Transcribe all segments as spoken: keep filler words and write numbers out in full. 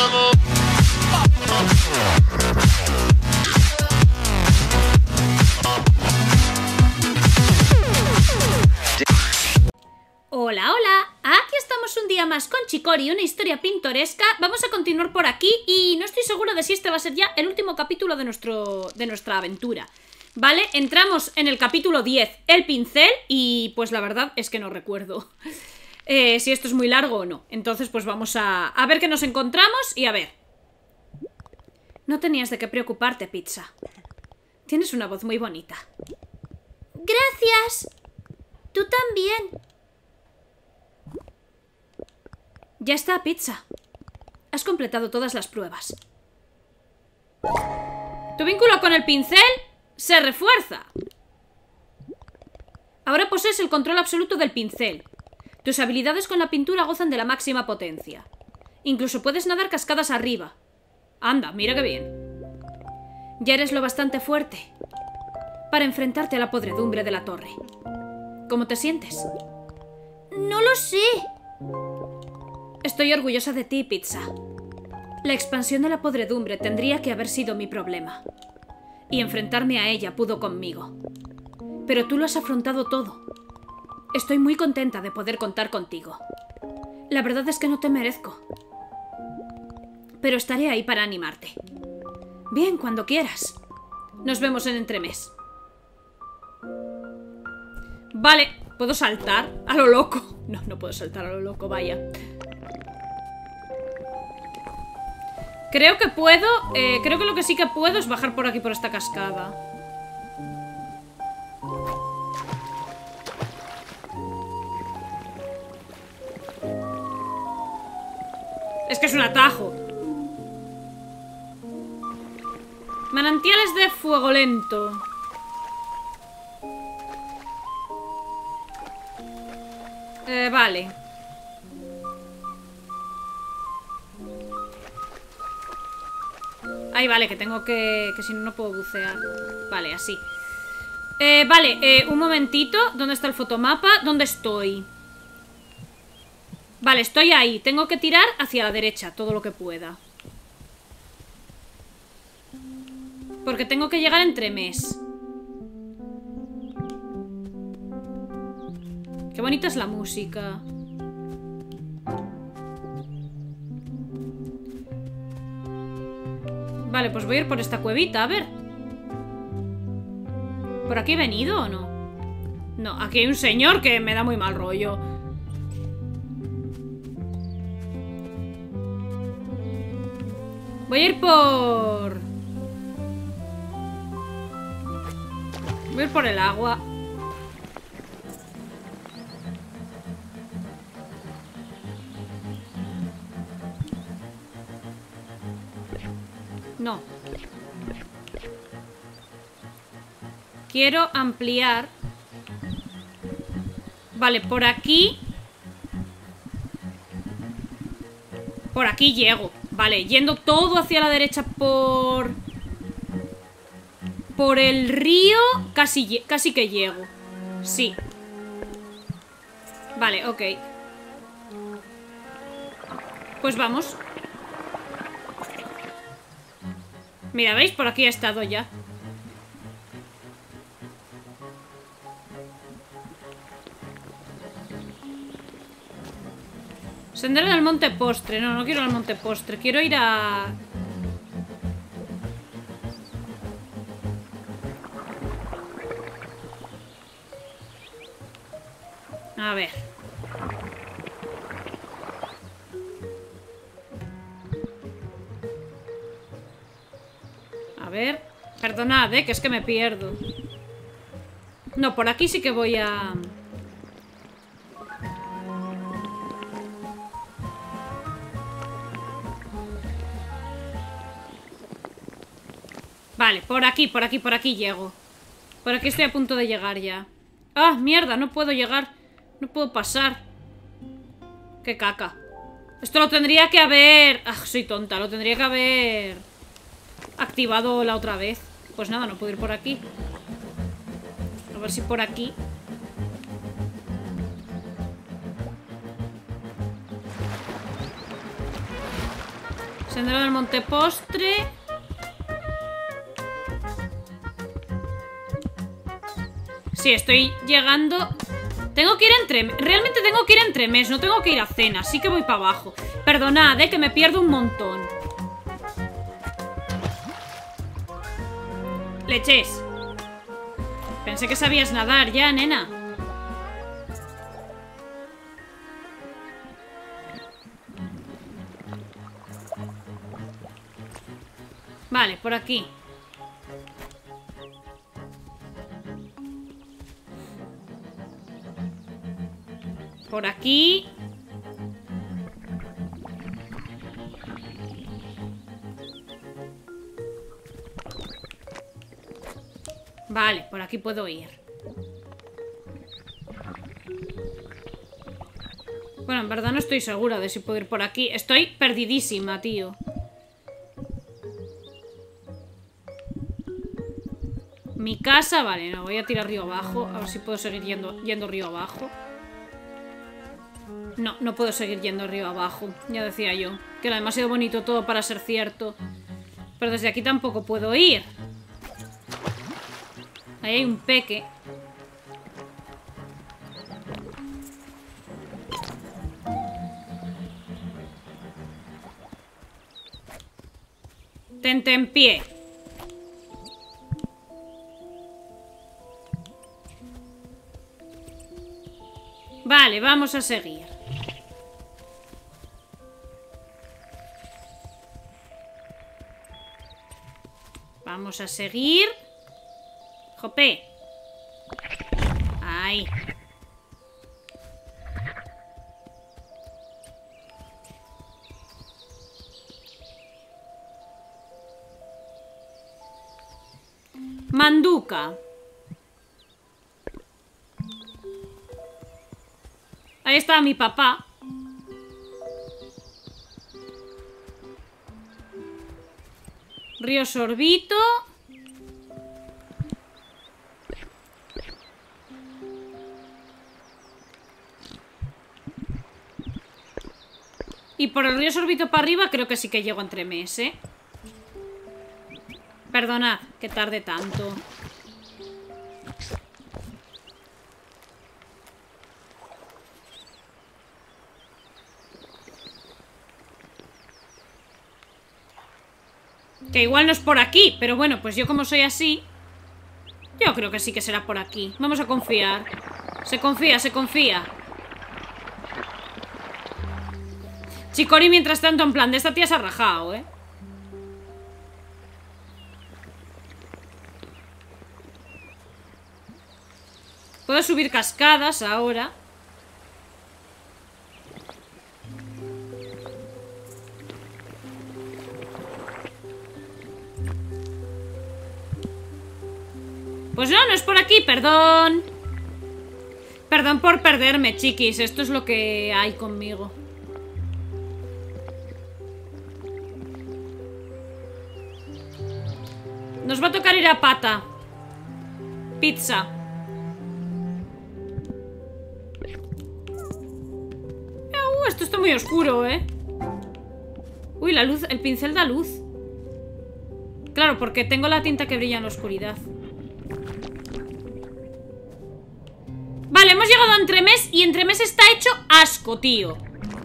Hola, hola, aquí estamos un día más con Chicori, una historia pintoresca. Vamos a continuar por aquí y no estoy segura de si este va a ser ya el último capítulo de, nuestro, de nuestra aventura. Vale, entramos en el capítulo diez, el pincel, y pues la verdad es que no recuerdo eh, si esto es muy largo o no. Entonces pues vamos a, a ver qué nos encontramos y a ver. No tenías de qué preocuparte, Pizza. Tienes una voz muy bonita. Gracias. Tú también. Ya está, Pizza. Has completado todas las pruebas. Tu vínculo con el pincel se refuerza. Ahora posees el control absoluto del pincel. Tus habilidades con la pintura gozan de la máxima potencia. Incluso puedes nadar cascadas arriba. Anda, mira qué bien. Ya eres lo bastante fuerte para enfrentarte a la podredumbre de la torre. ¿Cómo te sientes? No lo sé. Estoy orgullosa de ti, Pizza. La expansión de la podredumbre tendría que haber sido mi problema. Y enfrentarme a ella pudo conmigo. Pero tú lo has afrontado todo. Estoy muy contenta de poder contar contigo. La verdad es que no te merezco. Pero estaré ahí para animarte. Bien, cuando quieras. Nos vemos en entremés. Vale, ¿puedo saltar a lo loco? No, no puedo saltar a lo loco, vaya. Creo que puedo, eh, creo que lo que sí que puedo es bajar por aquí, por esta cascada. Es que es un atajo. Manantiales de fuego lento. Eh, vale. Ay, vale, que tengo que... Que si no, no puedo bucear. Vale, así. Eh, vale, eh, un momentito. ¿Dónde está el fotomapa? ¿Dónde estoy? Vale, estoy ahí. Tengo que tirar hacia la derecha todo lo que pueda. Porque tengo que llegar entre mes. Qué bonita es la música. Vale, pues voy a ir por esta cuevita, a ver. ¿Por aquí he venido o no? No, aquí hay un señor que me da muy mal rollo. Voy a ir por... Voy a ir por el agua. No. Quiero ampliar. Vale, por aquí. Por aquí llego. Vale, yendo todo hacia la derecha por... Por el río. Casi, casi que llego. Sí. Vale, ok. Pues vamos. Mira, ¿veis? Por aquí he estado ya. Sendero del Monte Postre. No, no quiero al Monte Postre. Quiero ir a... A ver. A ver. Perdonad, eh, que es que me pierdo. No, por aquí sí que voy a... Vale, por aquí, por aquí, por aquí llego. Por aquí estoy a punto de llegar ya. ¡Ah, mierda! No puedo llegar. No puedo pasar. ¡Qué caca! Esto lo tendría que haber... ¡Ah, soy tonta! Lo tendría que haber... activado la otra vez. Pues nada, no puedo ir por aquí. A ver si por aquí... Sendero del Monte Postre. Sí, estoy llegando. Tengo que ir entre... Realmente tengo que ir entre mes, no tengo que ir a cena. Así que voy para abajo. Perdonad, eh, que me pierdo un montón. Leches. Pensé que sabías nadar ya, nena. Vale, por aquí. Por aquí. Vale, por aquí puedo ir. Bueno, en verdad no estoy segura de si puedo ir por aquí. Estoy perdidísima, tío. Mi casa, vale, no, voy a tirar río abajo. A ver si puedo seguir yendo, yendo río abajo. No, no puedo seguir yendo río abajo. Ya decía yo, que era demasiado bonito todo para ser cierto. Pero desde aquí tampoco puedo ir. Ahí hay un peque. Tente en pie. Vale, vamos a seguir. Vamos a seguir. Jope. Ahí. Manduca. Ahí está mi papá. Río Sorbito. Y por el río Sorbito para arriba creo que sí que llego entre mes, ¿eh? Perdonad que tarde tanto. Que igual no es por aquí, pero bueno, pues yo como soy así, yo creo que sí que será por aquí. Vamos a confiar. Se confía, se confía. Chicori, mientras tanto, en plan, de esta tía se ha rajado, ¿eh? Puedo subir cascadas ahora. Pues no, no es por aquí, perdón. Perdón por perderme, chiquis. Esto es lo que hay conmigo. Nos va a tocar ir a pata. Pizza. Uh, esto está muy oscuro, ¿eh? Uy, la luz, el pincel da luz. Claro, porque tengo la tinta que brilla en la oscuridad. Vale, hemos llegado a Entremés y Entremés está hecho asco, tío.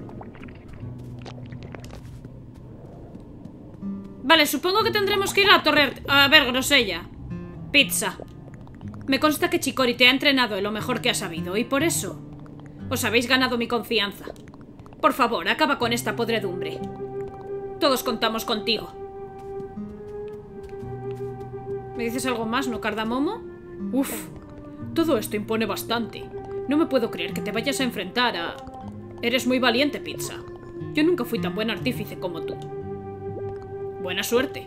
Vale, supongo que tendremos que ir a la torre... A ver, grosella. Pizza. Me consta que Chicori te ha entrenado en lo mejor que ha sabido y por eso os habéis ganado mi confianza. Por favor, acaba con esta podredumbre. Todos contamos contigo. ¿Me dices algo más, no, Cardamomo? Uf, todo esto impone bastante. No me puedo creer que te vayas a enfrentar a... Eres muy valiente, Pizza. Yo nunca fui tan buen artífice como tú. Buena suerte.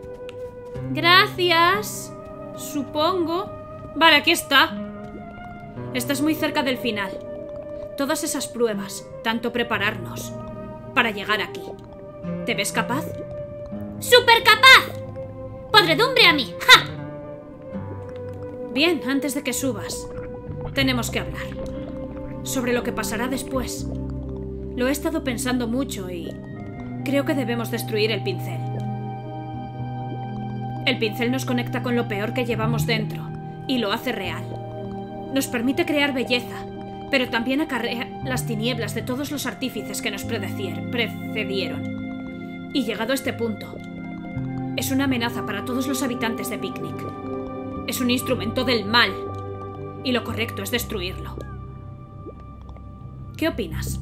Gracias. Supongo. Vale, aquí está. Estás muy cerca del final. Todas esas pruebas, tanto prepararnos para llegar aquí. ¿Te ves capaz? ¡Súper capaz! ¡Podredumbre a mí! ¡Ja! Bien, antes de que subas, tenemos que hablar sobre lo que pasará después. Lo he estado pensando mucho y Creo que debemos destruir el pincel. El pincel nos conecta con lo peor que llevamos dentro y lo hace real. Nos permite crear belleza, pero también acarrea las tinieblas de todos los artífices que nos precedieron. Y llegado a este punto, es una amenaza para todos los habitantes de Picnic. Es un instrumento del mal, y lo correcto es destruirlo. ¿Qué opinas?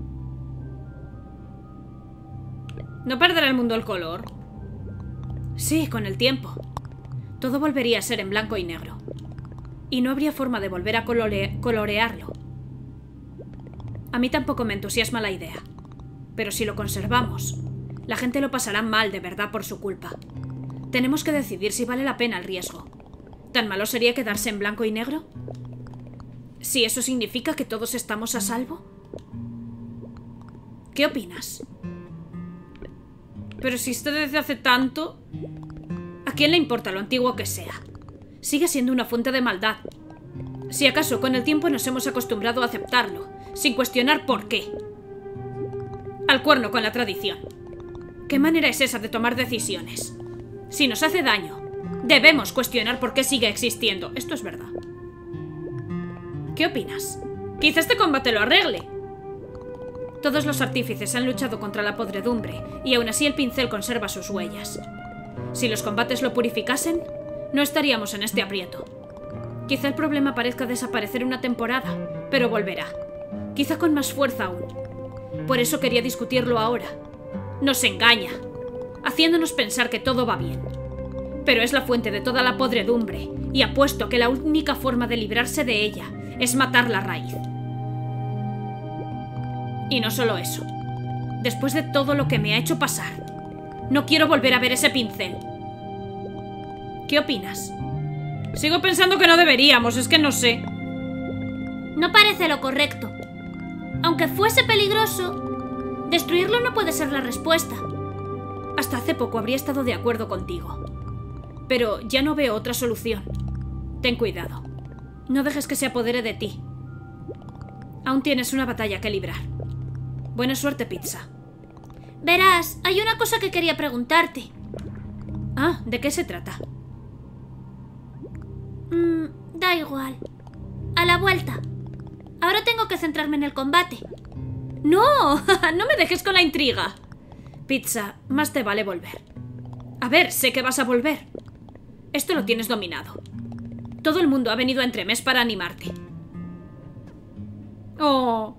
¿No perderá el mundo el color? Sí, con el tiempo. Todo volvería a ser en blanco y negro. Y no habría forma de volver a colore- colorearlo. A mí tampoco me entusiasma la idea. Pero si lo conservamos, la gente lo pasará mal de verdad por su culpa. Tenemos que decidir si vale la pena el riesgo. ¿Tan malo sería quedarse en blanco y negro? ¿Si eso significa que todos estamos a salvo? ¿Qué opinas? Pero si esto desde hace tanto... ¿A quién le importa lo antiguo que sea? Sigue siendo una fuente de maldad. Si acaso con el tiempo nos hemos acostumbrado a aceptarlo, sin cuestionar por qué. Al cuerno con la tradición. ¿Qué manera es esa de tomar decisiones? Si nos hace daño, debemos cuestionar por qué sigue existiendo. Esto es verdad. ¿Qué opinas? Quizá este combate lo arregle. Todos los artífices han luchado contra la podredumbre, y aún así el pincel conserva sus huellas. Si los combates lo purificasen, no estaríamos en este aprieto. Quizá el problema parezca desaparecer una temporada, pero volverá. Quizá con más fuerza aún. Por eso quería discutirlo ahora. Nos engaña, haciéndonos pensar que todo va bien. Pero es la fuente de toda la podredumbre, y apuesto que la única forma de librarse de ella es matar la raíz. Y no solo eso. Después de todo lo que me ha hecho pasar, no quiero volver a ver ese pincel. ¿Qué opinas? Sigo pensando que no deberíamos, es que no sé. No parece lo correcto. Aunque fuese peligroso, destruirlo no puede ser la respuesta. Hasta hace poco habría estado de acuerdo contigo. Pero ya no veo otra solución. Ten cuidado. No dejes que se apodere de ti. Aún tienes una batalla que librar. Buena suerte, Pizza. Verás, hay una cosa que quería preguntarte. Ah, ¿de qué se trata? Mm, da igual. A la vuelta. Ahora tengo que centrarme en el combate. ¡No! ¡No me dejes con la intriga! Pizza, más te vale volver. A ver, sé que vas a volver. Esto lo tienes dominado. Todo el mundo ha venido a Entremés para animarte. Oh...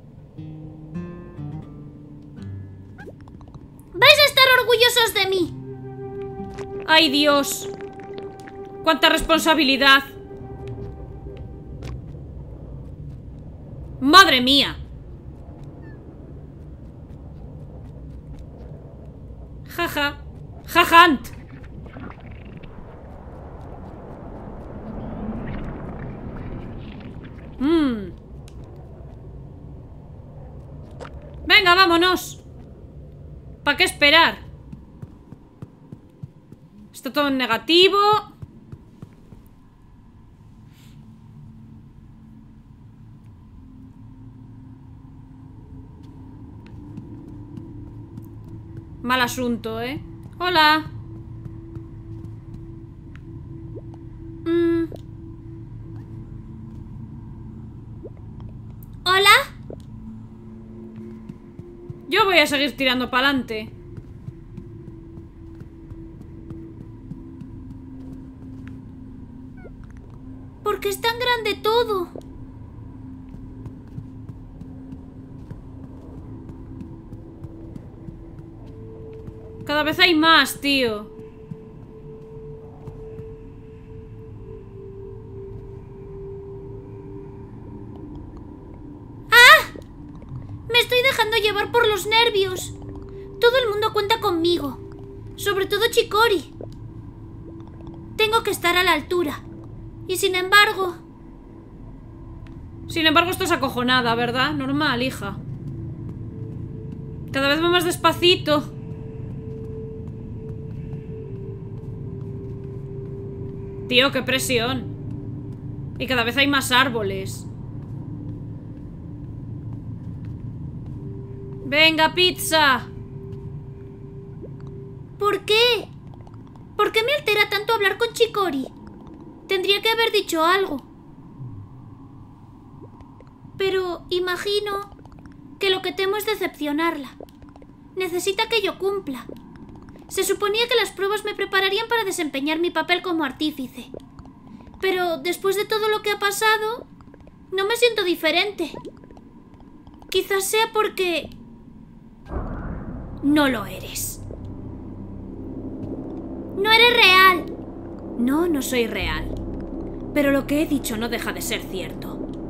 ¡Vais a estar orgullosos de mí! ¡Ay, Dios! ¡Cuánta responsabilidad! ¡Madre mía! Jaja. Jajant. Mmm. Venga, vámonos. ¿Para qué esperar? Está todo en negativo. Mal asunto, ¿eh? Hola. Mm. ¿Hola? Yo voy a seguir tirando para adelante. ¿Por qué es tan grande todo? Cada vez hay más, tío. ¡Ah! Me estoy dejando llevar por los nervios. Todo el mundo cuenta conmigo. Sobre todo Chicori. Tengo que estar a la altura. Y sin embargo... Sin embargo, estás acojonada, ¿verdad? Normal, hija. Cada vez va más despacito. Tío, qué presión. Y cada vez hay más árboles. Venga, Pizza. ¿Por qué? ¿Por qué me altera tanto hablar con Chicori? Tendría que haber dicho algo. Pero imagino que lo que temo es decepcionarla. Necesita que yo cumpla. Se suponía que las pruebas me prepararían para desempeñar mi papel como artífice. Pero después de todo lo que ha pasado, no me siento diferente. Quizás sea porque... no lo eres. No eres real. No, no soy real. Pero lo que he dicho no deja de ser cierto.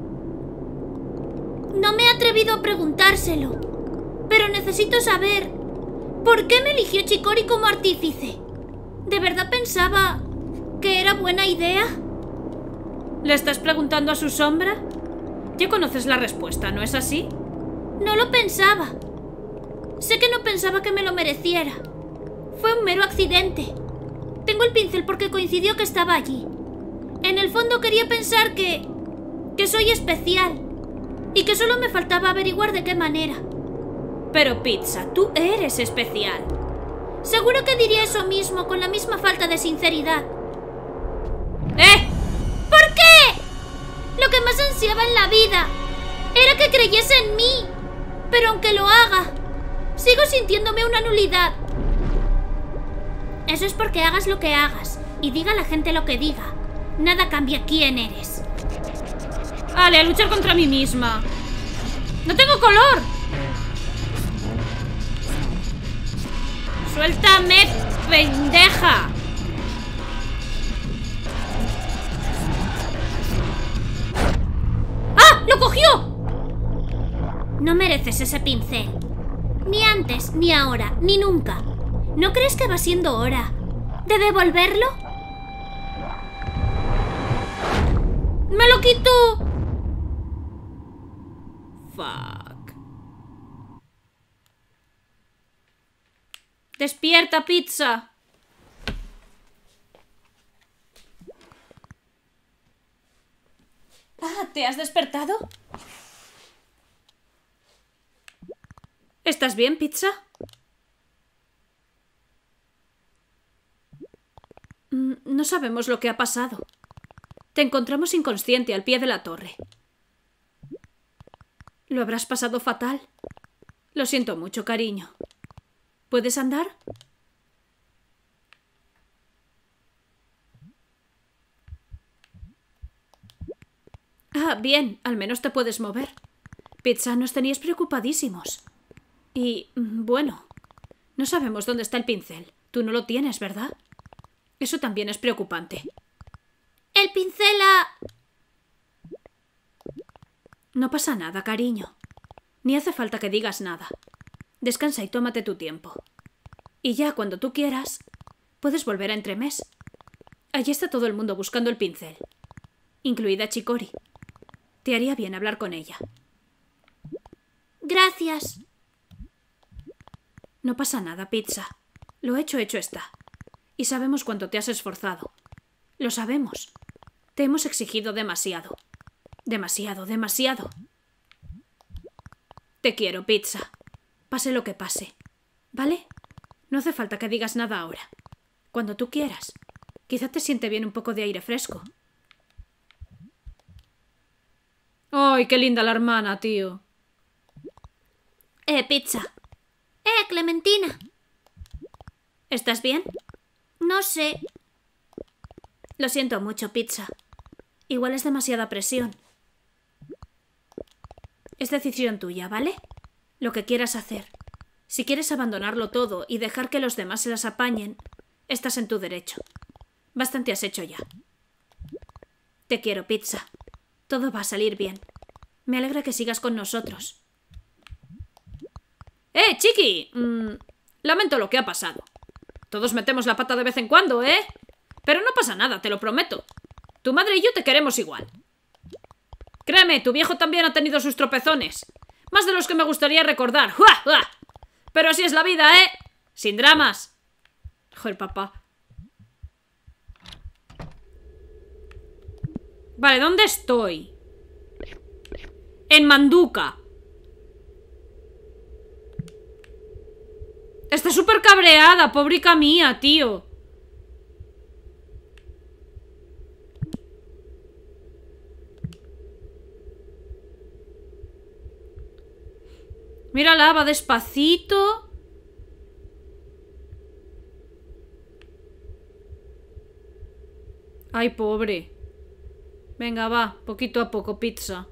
No me he atrevido a preguntárselo, pero necesito saber ¿por qué me eligió Chicori como artífice? ¿De verdad pensaba que era buena idea? ¿Le estás preguntando a su sombra? Ya conoces la respuesta, ¿no es así? No lo pensaba. Sé que no pensaba que me lo mereciera. Fue un mero accidente. Tengo el pincel porque coincidió que estaba allí. En el fondo quería pensar que... que soy especial. Y que solo me faltaba averiguar de qué manera. Pero Pizza, tú eres especial. Seguro que diría eso mismo con la misma falta de sinceridad. ¡Eh! ¿Por qué? Lo que más ansiaba en la vida era que creyese en mí. Pero aunque lo haga, sigo sintiéndome una nulidad. Eso es porque hagas lo que hagas y diga a la gente lo que diga. Nada cambia quién eres. Vale, a luchar contra mí misma. ¡No tengo color! ¡Suéltame, pendeja! ¡Ah! ¡Lo cogió! No mereces ese pincel. Ni antes, ni ahora, ni nunca. ¿No crees que va siendo hora de devolverlo? ¡Me lo quitó! Fuck. ¡Despierta, Pizza! Ah, ¿te has despertado? ¿Estás bien, Pizza? No sabemos lo que ha pasado. Te encontramos inconsciente al pie de la torre. ¿Lo habrás pasado fatal? Lo siento mucho, cariño. ¿Puedes andar? Ah, bien, al menos te puedes mover. Pizza, nos teníais preocupadísimos. Y, bueno, no sabemos dónde está el pincel. Tú no lo tienes, ¿verdad? Eso también es preocupante. El pincel ha... No pasa nada, cariño. Ni hace falta que digas nada. Descansa y tómate tu tiempo. Y ya cuando tú quieras, puedes volver a Entremés. Allí está todo el mundo buscando el pincel, incluida Chicori. Te haría bien hablar con ella. Gracias. No pasa nada, Pizza. Lo hecho, hecho está. Y sabemos cuánto te has esforzado. Lo sabemos. Te hemos exigido demasiado. Demasiado, demasiado. Te quiero, Pizza. Pase lo que pase. ¿Vale? No hace falta que digas nada ahora. Cuando tú quieras. Quizá te siente bien un poco de aire fresco. ¡Ay, qué linda la hermana, tío! Eh, Pizza. Eh, Clementina. ¿Estás bien? No sé. Lo siento mucho, Pizza. Igual es demasiada presión. Es decisión tuya, ¿vale? Lo que quieras hacer. Si quieres abandonarlo todo y dejar que los demás se las apañen, estás en tu derecho. Bastante has hecho ya. Te quiero, Pizza. Todo va a salir bien. Me alegra que sigas con nosotros. ¡Eh, Chiqui! Mm, lamento lo que ha pasado. Todos metemos la pata de vez en cuando, ¿eh? Pero no pasa nada, te lo prometo. Tu madre y yo te queremos igual. Créeme, tu viejo también ha tenido sus tropezones. Más de los que me gustaría recordar. ¡Uah, uah! Pero así es la vida, ¿eh? Sin dramas. Joder, papá. Vale, ¿dónde estoy? En Manduka. Está súper cabreada, pobrica mía, tío. Mírala, va despacito. Ay, pobre. Venga, va, poquito a poco, pizza.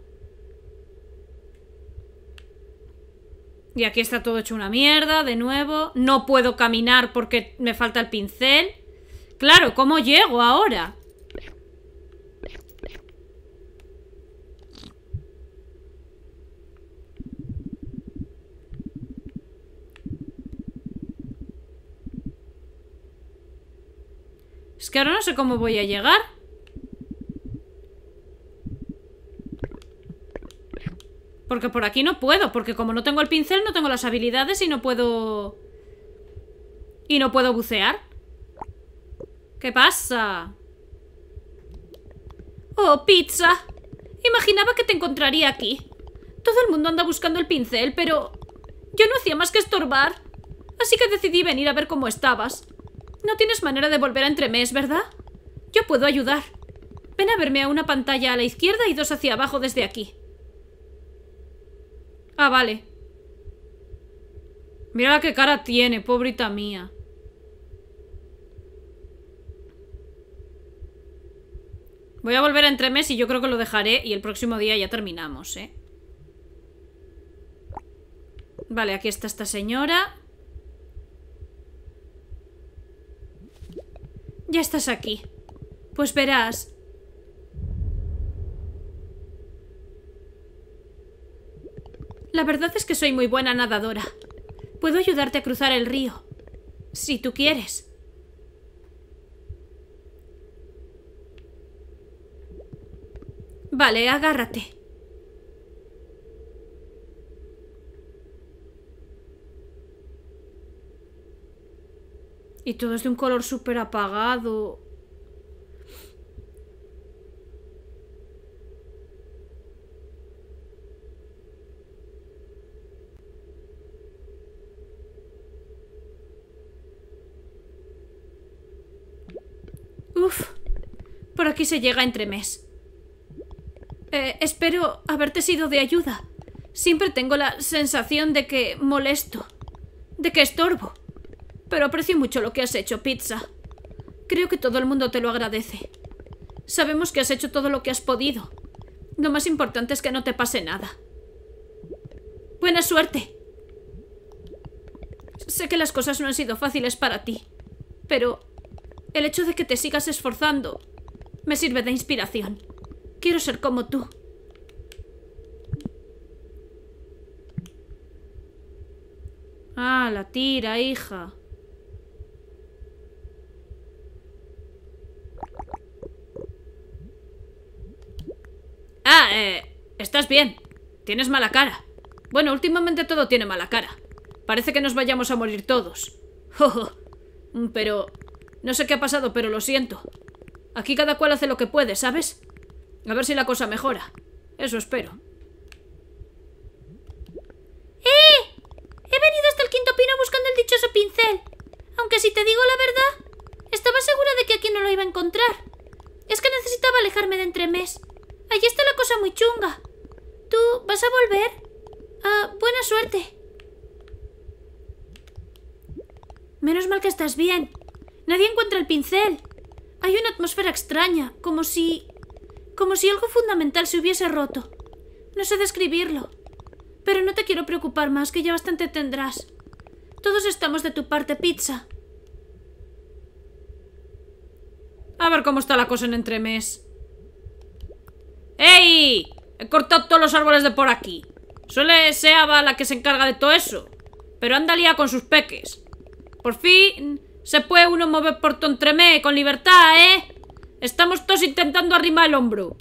Y aquí está todo hecho una mierda, de nuevo. No puedo caminar porque me falta el pincel. Claro, ¿cómo llego ahora? Es que ahora no sé cómo voy a llegar. Porque por aquí no puedo, porque como no tengo el pincel no tengo las habilidades y no puedo... Y no puedo bucear. ¿Qué pasa? Oh, pizza. Imaginaba que te encontraría aquí. Todo el mundo anda buscando el pincel, pero... yo no hacía más que estorbar. Así que decidí venir a ver cómo estabas. No tienes manera de volver a Entremés, ¿verdad? Yo puedo ayudar. Ven a verme a una pantalla a la izquierda y dos hacia abajo desde aquí. Ah, vale. Mira la qué cara tiene, pobrita mía. Voy a volver a Entremés y yo creo que lo dejaré y el próximo día ya terminamos, ¿eh? Vale, aquí está esta señora. Ya estás aquí. Pues verás. La verdad es que soy muy buena nadadora. Puedo ayudarte a cruzar el río. Si tú quieres. Vale, agárrate. Y todo es de un color súper apagado. Uf. Por aquí se llega a Entremés. Eh, espero haberte sido de ayuda. Siempre tengo la sensación de que molesto. De que estorbo. Pero aprecio mucho lo que has hecho, pizza. Creo que todo el mundo te lo agradece. Sabemos que has hecho todo lo que has podido. Lo más importante es que no te pase nada. Buena suerte. Sé que las cosas no han sido fáciles para ti, pero el hecho de que te sigas esforzando me sirve de inspiración. Quiero ser como tú. Ah, la tira, hija. Ah, eh... estás bien. Tienes mala cara. Bueno, últimamente todo tiene mala cara. Parece que nos vayamos a morir todos. Pero... no sé qué ha pasado, pero lo siento. Aquí cada cual hace lo que puede, ¿sabes? A ver si la cosa mejora. Eso espero. ¡Eh! He venido hasta el quinto pino buscando el dichoso pincel. Aunque si te digo la verdad, estaba segura de que aquí no lo iba a encontrar. Es que necesitaba alejarme de Entremés. Allí está la cosa muy chunga. ¿Tú vas a volver? Ah, buena suerte. Menos mal que estás bien. Nadie encuentra el pincel. Hay una atmósfera extraña, como si... como si algo fundamental se hubiese roto. No sé describirlo. Pero no te quiero preocupar más, que ya bastante tendrás. Todos estamos de tu parte, pizza. A ver cómo está la cosa en Entremés. ¡Ey! He cortado todos los árboles de por aquí. Suele ser Ava la que se encarga de todo eso. Pero anda lía con sus peques. Por fin se puede uno mover por todo Entremés con libertad, ¿eh? Estamos todos intentando arrimar el hombro.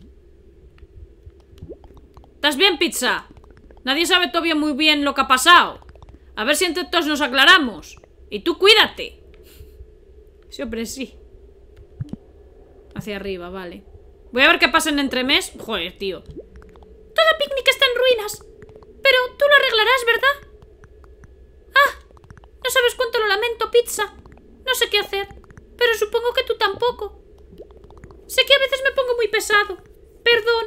¿Estás bien, pizza? Nadie sabe todavía muy bien lo que ha pasado. A ver si entre todos nos aclaramos. Y tú cuídate. Siempre sí. Hacia arriba, vale. Voy a ver qué pasa en Entremés. Joder, tío. Todo Picnic está en ruinas. Pero tú lo arreglarás, ¿verdad? Ah, No sabes cuánto lo lamento, Pizza. No sé qué hacer, pero supongo que tú tampoco. Sé que a veces me pongo muy pesado. Perdón.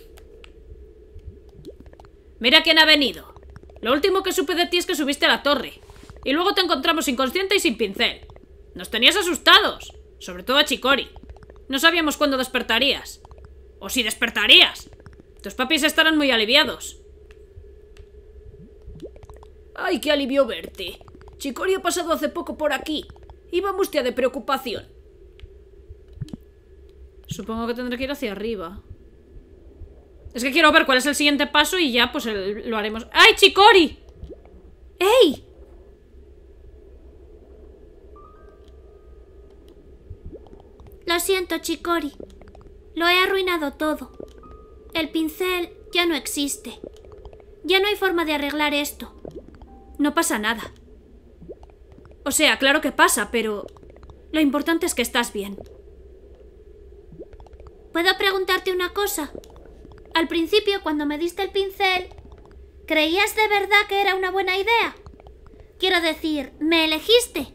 Mira quién ha venido. Lo último que supe de ti es que subiste a la torre. Y luego te encontramos inconsciente y sin pincel. Nos tenías asustados. Sobre todo a Chicori. No sabíamos cuándo despertarías. O si despertarías. Tus papis estarán muy aliviados. Ay, qué alivio verte. Chicori ha pasado hace poco por aquí. Iba mustia de preocupación. Supongo que tendré que ir hacia arriba. Es que quiero ver cuál es el siguiente paso y ya pues el, lo haremos. ¡Ay, Chicori! ¡Ey! Lo siento, Chicori. Lo he arruinado todo. El pincel ya no existe. Ya no hay forma de arreglar esto. No pasa nada. O sea, claro que pasa, pero lo importante es que estás bien. ¿Puedo preguntarte una cosa? Al principio, cuando me diste el pincel, ¿creías de verdad que era una buena idea? Quiero decir, ¿me elegiste?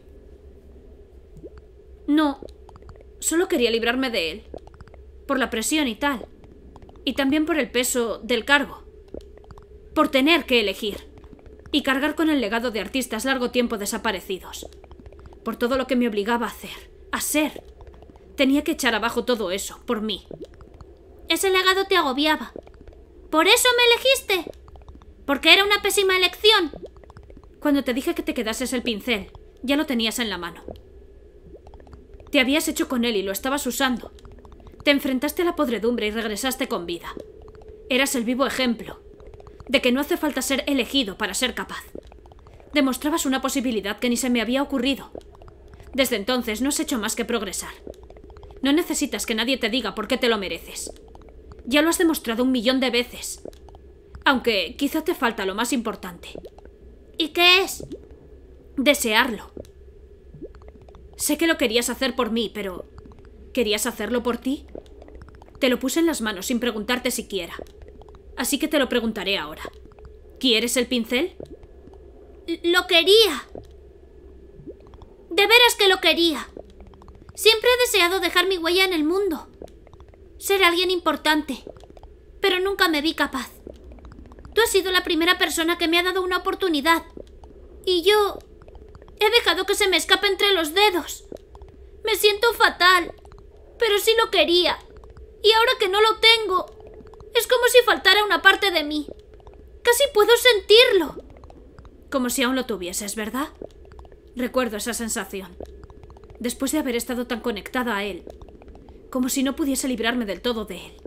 No, solo quería librarme de él. Por la presión y tal. Y también por el peso del cargo. Por tener que elegir. Y cargar con el legado de artistas largo tiempo desaparecidos. Por todo lo que me obligaba a hacer, a ser. Tenía que echar abajo todo eso, por mí. Ese legado te agobiaba. ¿Por eso me elegiste? ¿Porque era una pésima elección? Cuando te dije que te quedases el pincel, ya lo tenías en la mano. Te habías hecho con él y lo estabas usando. Te enfrentaste a la podredumbre y regresaste con vida. Eras el vivo ejemplo de que no hace falta ser elegido para ser capaz. Demostrabas una posibilidad que ni se me había ocurrido. Desde entonces no has hecho más que progresar. No necesitas que nadie te diga por qué te lo mereces. Ya lo has demostrado un millón de veces. Aunque quizá te falta lo más importante. ¿Y qué es? Desearlo. Sé que lo querías hacer por mí, pero ¿querías hacerlo por ti? Te lo puse en las manos sin preguntarte siquiera. Así que te lo preguntaré ahora. ¿Quieres el pincel? Lo quería. De veras que lo quería. Siempre he deseado dejar mi huella en el mundo. Ser alguien importante. Pero nunca me vi capaz. Tú has sido la primera persona que me ha dado una oportunidad. Y yo he dejado que se me escape entre los dedos. Me siento fatal. Pero sí lo quería. Y ahora que no lo tengo, es como si faltara una parte de mí. Casi puedo sentirlo. Como si aún lo tuvieses, ¿verdad? Recuerdo esa sensación. Después de haber estado tan conectada a él. Como si no pudiese librarme del todo de él.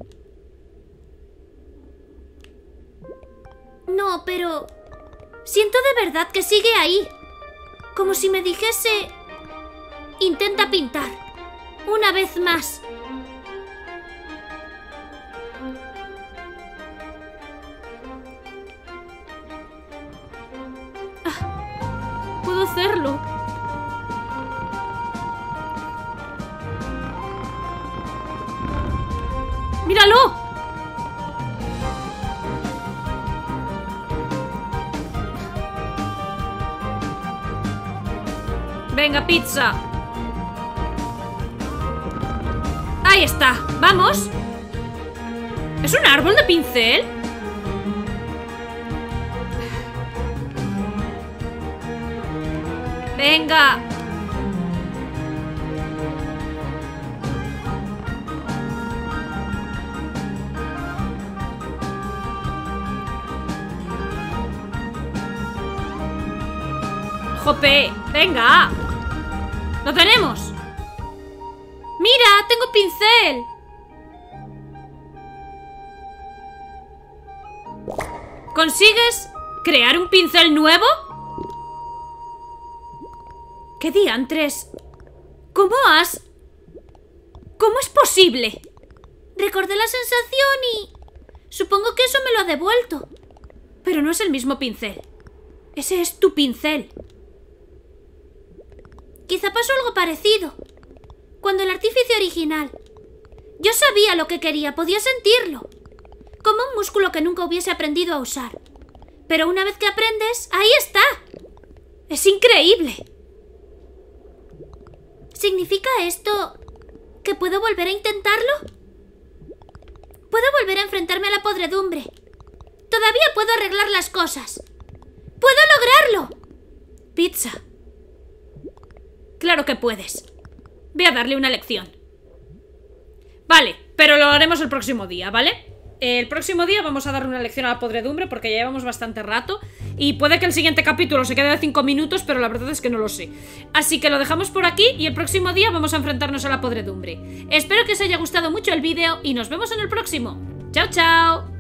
No, pero siento de verdad que sigue ahí. Como si me dijese: intenta pintar. Una vez más. Ah, puedo hacerlo. ¡Míralo! Venga, Pizza. Ahí está. ¡Vamos! ¿Es un árbol de pincel? Venga. ¡Jope! ¡Venga! ¡Lo tenemos! ¡Mira! ¡Tengo pincel! ¿Consigues crear un pincel nuevo? ¿Qué diantres? ¿Cómo has...? ¿Cómo es posible? Recordé la sensación y... supongo que eso me lo ha devuelto. Pero no es el mismo pincel. Ese es tu pincel. Quizá pasó algo parecido. Cuando el artífice original... Yo sabía lo que quería, podía sentirlo. Como un músculo que nunca hubiese aprendido a usar. Pero una vez que aprendes, ahí está. Es increíble. ¿Significa esto que puedo volver a intentarlo? Puedo volver a enfrentarme a la podredumbre. Todavía puedo arreglar las cosas. ¡Puedo lograrlo! Pizza. Claro que puedes. Voy a darle una lección. Vale, pero lo haremos el próximo día, ¿vale? El próximo día vamos a darle una lección a la podredumbre porque ya llevamos bastante rato. Y puede que el siguiente capítulo se quede de cinco minutos, pero la verdad es que no lo sé. Así que lo dejamos por aquí y el próximo día vamos a enfrentarnos a la podredumbre. Espero que os haya gustado mucho el vídeo y nos vemos en el próximo. ¡Chao, chao!